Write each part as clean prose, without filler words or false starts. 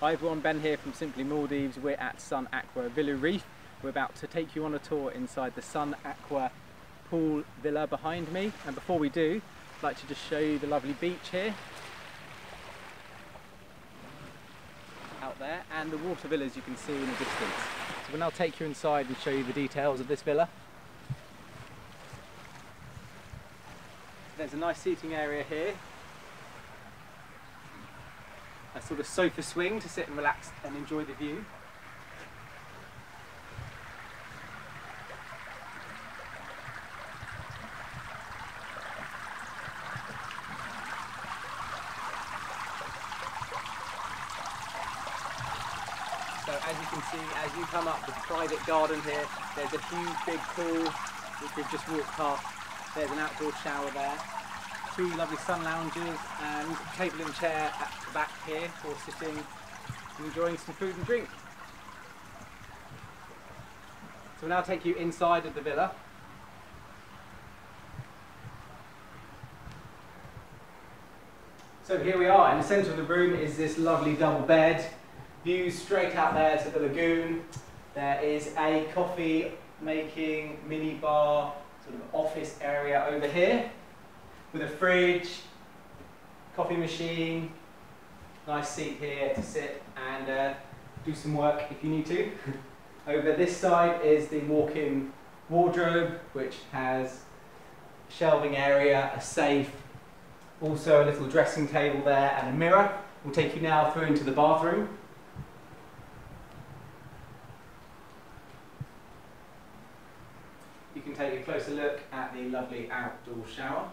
Hi everyone, Ben here from Simply Maldives. We're at Sun Aqua Vilu Reef. We're about to take you on a tour inside the Sun Aqua pool villa behind me. And before we do, I'd like to just show you the lovely beach here. Out there, and the water villas you can see in the distance. So we'll now take you inside and show you the details of this villa. There's a nice seating area here. A sort of sofa swing to sit and relax and enjoy the view. So as you can see, as you come up the private garden here, there's a huge big pool which we've just walked past. There's an outdoor shower there. Two lovely sun lounges and a table and chair at the back here for sitting and enjoying some food and drink. So we'll now take you inside of the villa. So here we are, in the centre of the room is this lovely double bed. Views straight out there to the lagoon. There is a coffee making mini bar sort of office area over here, with a fridge, coffee machine, nice seat here to sit and do some work if you need to. Over this side is the walk-in wardrobe, which has a shelving area, a safe, also a little dressing table there and a mirror. We'll take you now through into the bathroom. You can take a closer look at the lovely outdoor shower.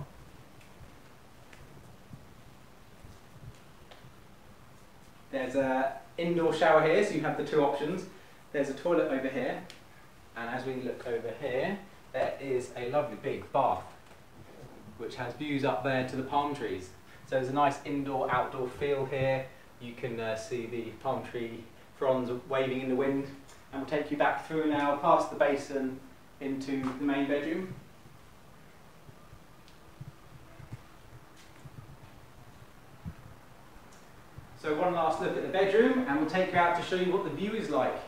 There's an indoor shower here, so you have the two options. There's a toilet over here, and as we look over here, there is a lovely big bath, which has views up there to the palm trees. So there's a nice indoor-outdoor feel here. You can see the palm tree fronds waving in the wind, and we'll take you back through now, past the basin, into the main bedroom. So one last look at the bedroom, and we'll take you out to show you what the view is like.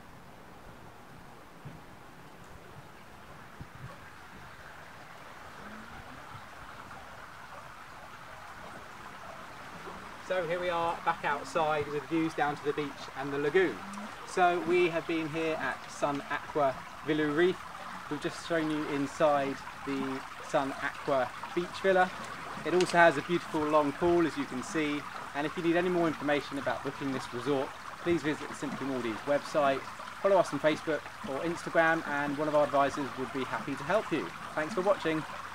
So here we are back outside with views down to the beach and the lagoon. So we have been here at Sun Aqua Vilu Reef. We've just shown you inside the Sun Aqua beach villa. It also has a beautiful long pool, as you can see. And if you need any more information about booking this resort, please visit the Simply Maldives website, follow us on Facebook or Instagram, and one of our advisors would be happy to help you. Thanks for watching.